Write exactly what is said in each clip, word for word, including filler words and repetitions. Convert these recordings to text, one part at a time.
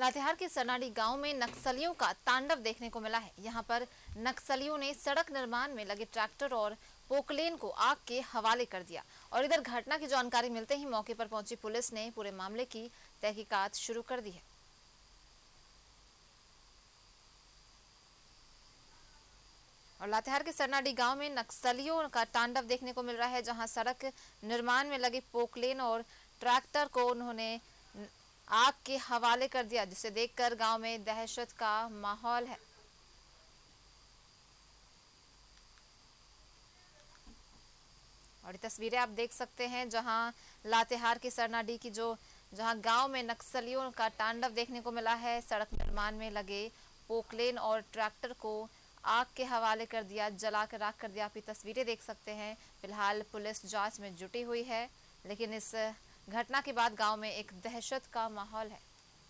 लातेहार के सरनाडी गांव में नक्सलियों का तांडव देखने को मिला है। यहां पर नक्सलियों ने सड़क निर्माण में लगे ट्रैक्टर और पोकलेन को आग के हवाले कर दिया और इधर घटना की जानकारी मिलते ही मौके पर पहुंची पुलिस ने पूरे मामले की तहकीकात शुरू कर दी है। और लातेहार के सरनाडी गांव में नक्सलियों का तांडव देखने को मिल रहा है, जहां सड़क निर्माण में लगे पोकलेन और ट्रैक्टर को उन्होंने आग के हवाले कर दिया, जिसे देखकर गांव में दहशत का माहौल है। और ये तस्वीरें आप देख सकते हैं जहां लातेहार की सरनाडी की जो जहां गांव में नक्सलियों का तांडव देखने को मिला है। सड़क निर्माण में लगे पोकलेन और ट्रैक्टर को आग के हवाले कर दिया, जला कर राख कर दिया। आप ये तस्वीरें देख सकते हैं। फिलहाल पुलिस जांच में जुटी हुई है, लेकिन इस घटना के बाद गांव में एक दहशत का माहौल है।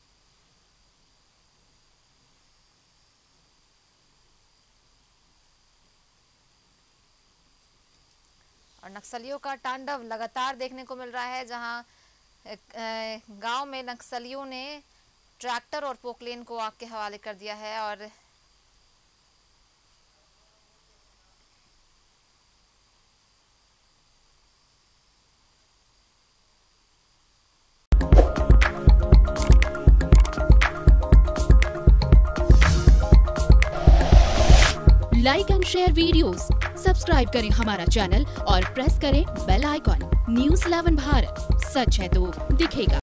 और नक्सलियों का तांडव लगातार देखने को मिल रहा है, जहां गांव में नक्सलियों ने ट्रैक्टर और पोकलेन को आग के हवाले कर दिया है। और like and share videos, subscribe करें हमारा चैनल और प्रेस करें bell icon. News eleven Bharat, सच है तो दिखेगा।